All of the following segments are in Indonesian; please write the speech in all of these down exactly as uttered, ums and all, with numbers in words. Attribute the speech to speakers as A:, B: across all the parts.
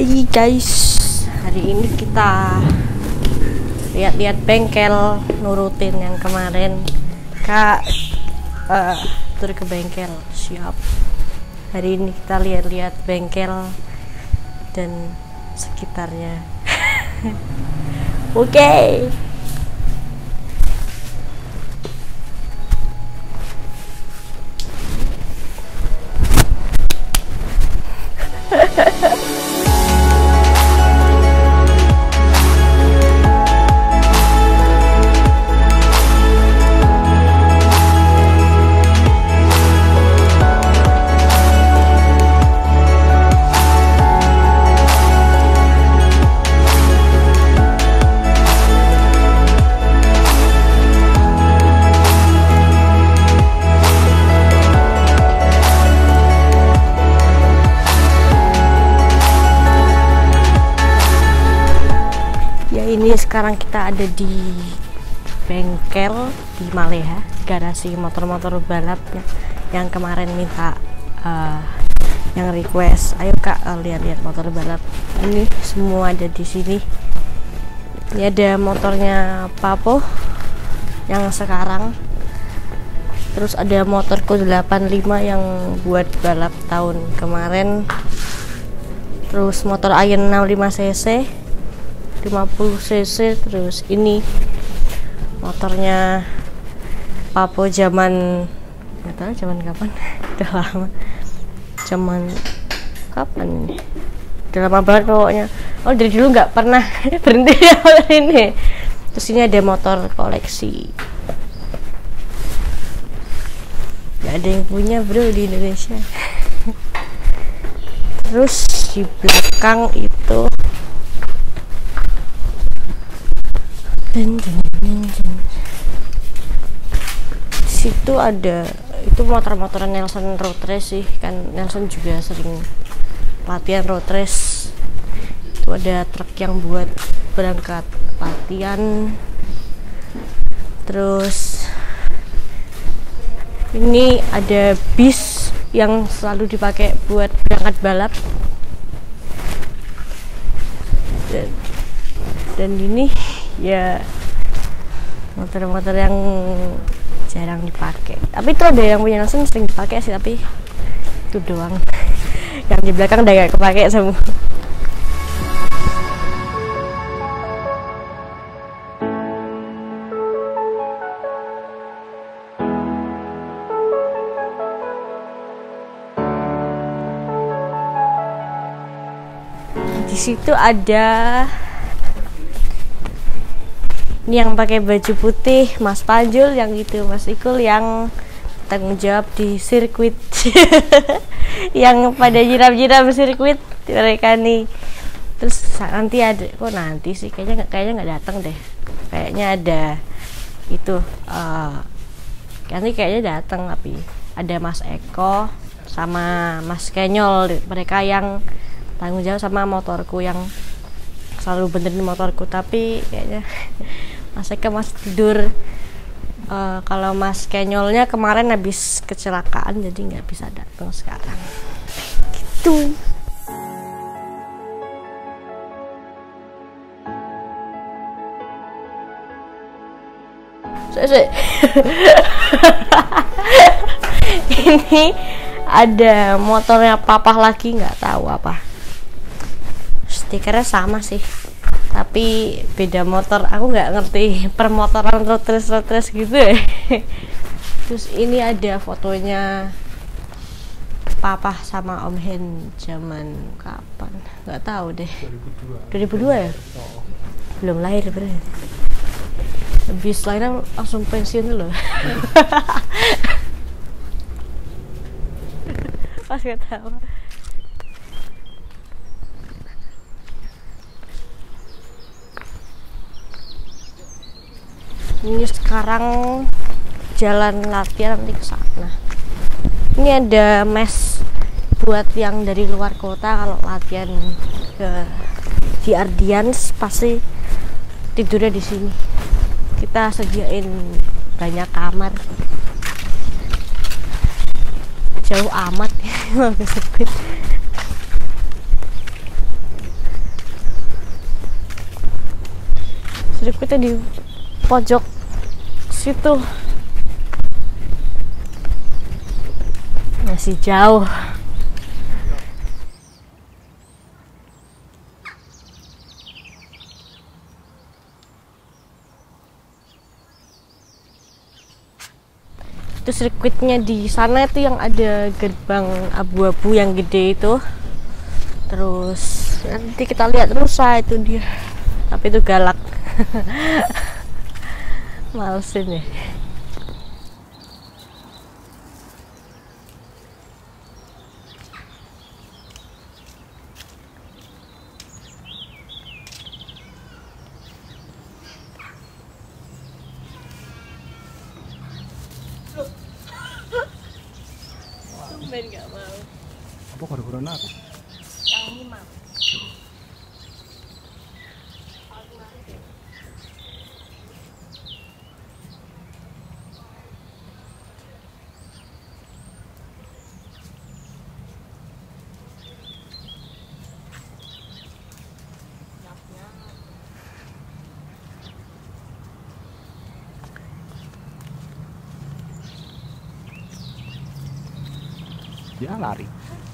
A: Hai guys, hari ini kita lihat-lihat bengkel, nurutin yang kemarin Kak uh, tur ke bengkel. Siap. Hari ini kita lihat-lihat bengkel dan sekitarnya. Oke. Okay. Ini sekarang kita ada di bengkel di Maleha, garasi motor-motor balap ya, yang kemarin minta uh, yang request, ayo Kak uh, lihat-lihat motor balap. Ini semua ada di sini. Ini ada motornya Papo yang sekarang, terus ada motorku delapan puluh lima yang buat balap tahun kemarin, terus motor Ayen enam puluh lima cc lima puluh cc, terus ini motornya Papo zaman nggak tahu zaman kapan. Udah lama, zaman kapan ini, udah lama banget pokoknya. Oh dari dulu nggak pernah berhenti motor ini. Terus ini ada motor koleksi, nggak ada yang punya bro di Indonesia. Terus di belakang itu Dan, dan, dan, dan. Di situ ada itu motor-motor Nelson road race sih, kan Nelson juga sering latihan road race. Itu ada truk yang buat berangkat latihan. Terus ini ada bis yang selalu dipakai buat berangkat balap. Dan, dan ini ya motor-motor yang jarang dipakai, tapi itu ada yang punya langsung sering dipakai sih, tapi itu doang. Yang di belakang udah gak kepake semua. Di situ ada ini yang pakai baju putih, Mas Panjul, yang itu Mas Ikul yang tanggung jawab di sirkuit. Yang pada jiram-jiram sirkuit mereka nih. Terus nanti ada, kok nanti sih kayaknya nggak kayaknya nggak datang deh. Kayaknya ada itu, uh, nanti kayaknya datang, tapi ada Mas Eko sama Mas Kenyol, mereka yang tanggung jawab sama motorku, yang selalu benerin motorku. Tapi kayaknya Mas Eka masih tidur. Uh, kalau Mas Kenyolnya kemarin habis kecelakaan, jadi nggak bisa datang sekarang. Gitu. Ini ada motornya Papa lagi, nggak tahu apa. Stikernya sama sih, tapi beda motor. Aku nggak ngerti permotoran road race road race gitu ya. Terus ini ada fotonya Papa sama Om Hen zaman kapan, nggak tahu deh. dua ribu dua ya? Belum lahir berarti. Habis lahirnya langsung pensiun dulu. Pas nggak tahu. Ini sekarang jalan latihan nanti ke sana. Ini ada mes buat yang dari luar kota, kalau latihan ke di Ardians pasti tidurnya di sini. Kita sediain banyak kamar. Jauh amat ya, sirkuitnya di pojok situ, masih jauh. Itu sirkuitnya di sana itu yang ada gerbang abu-abu yang gede itu. Terus nanti kita lihat rusa itu dia, tapi itu galak. Malesin ya. Tumben gak mau.
B: Apa kode-kodenya apa?
A: Yang lima.
B: Dia lari.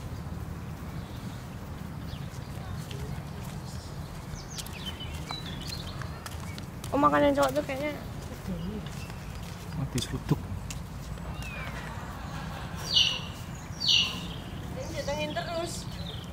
A: Oh, makanan cowok tuh kayaknya
B: Mati seruduk.
A: datengin terus.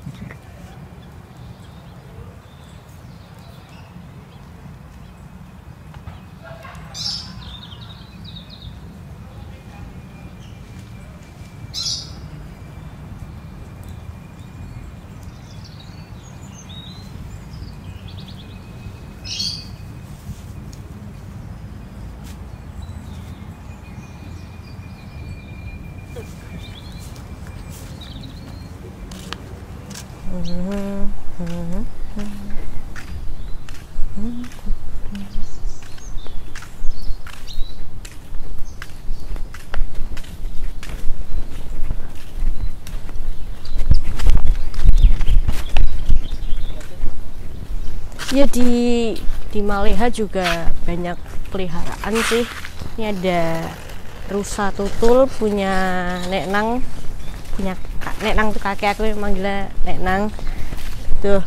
A: Ya di di Maleha juga banyak peliharaan sih. Ini ada rusa tutul punya Nek Nang, punya Kak Nek Nang tuh kakek aku yang manggilnya Nek Nang. Tuh.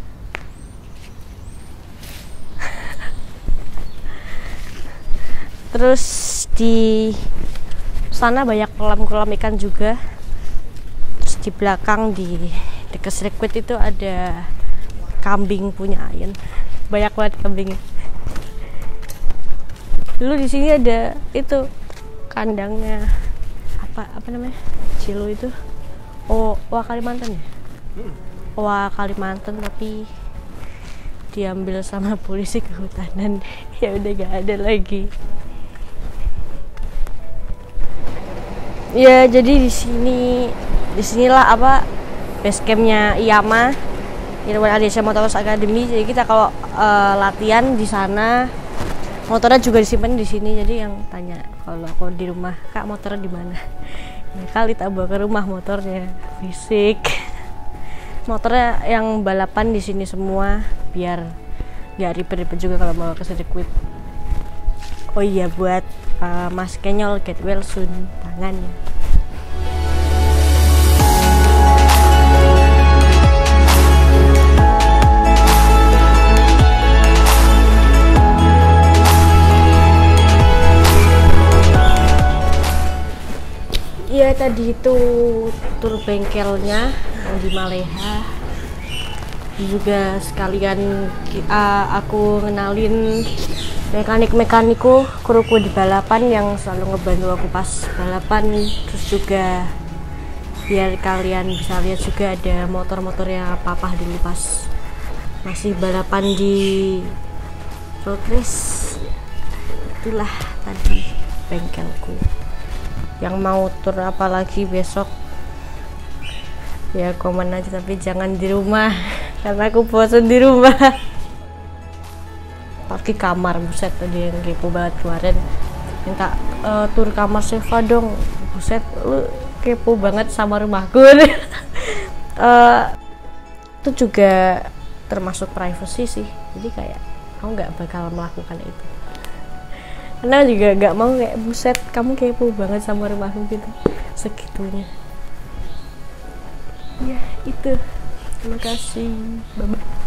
A: Terus di sana banyak kolam-kolam ikan juga. Terus di belakang di dekat sirkuit itu ada kambing punya Ayen, banyak banget kambingnya. Dulu di sini ada itu kandangnya apa apa namanya Cilo itu, oh Wah Kalimantan ya, Wah Kalimantan, tapi diambil sama polisi kehutanan. Ya udah gak ada lagi. Ya jadi di sini disinilah apa base campnya Iyama, Irwan Adesha Motocross Academy. Jadi kita kalau uh, latihan di sana, motornya juga disimpan di sini. Jadi yang tanya kalau aku di rumah, Kak motornya di mana? Ya kali tak bawa ke rumah motornya, fisik. Motornya yang balapan di sini semua, biar nggak ribet-ribet juga kalau mau ke sirkuit. Oh iya, buat uh, Mas Kenyol get well soon tangannya. Iya, tadi itu tur bengkelnya yang di Maleha. Juga sekalian uh, aku ngenalin mekanik-mekaniku, kruku di balapan yang selalu ngebantu aku pas balapan. Terus juga biar kalian bisa lihat juga ada motor-motornya papa dulu pas masih balapan di road race. Itulah tadi bengkelku. Yang mau tur apa lagi besok ya komen aja, tapi jangan di rumah karena aku bosan di rumah. Pakai kamar, buset, tadi yang kepo banget kemarin minta uh, tur kamar Seva dong, buset lu kepo banget sama rumahku. uh, itu juga termasuk privacy sih, jadi kayak aku nggak bakal melakukan itu karena juga nggak mau kayak buset kamu kepo banget sama rumahku gitu segitunya. Ya itu, terima kasih, bye bye.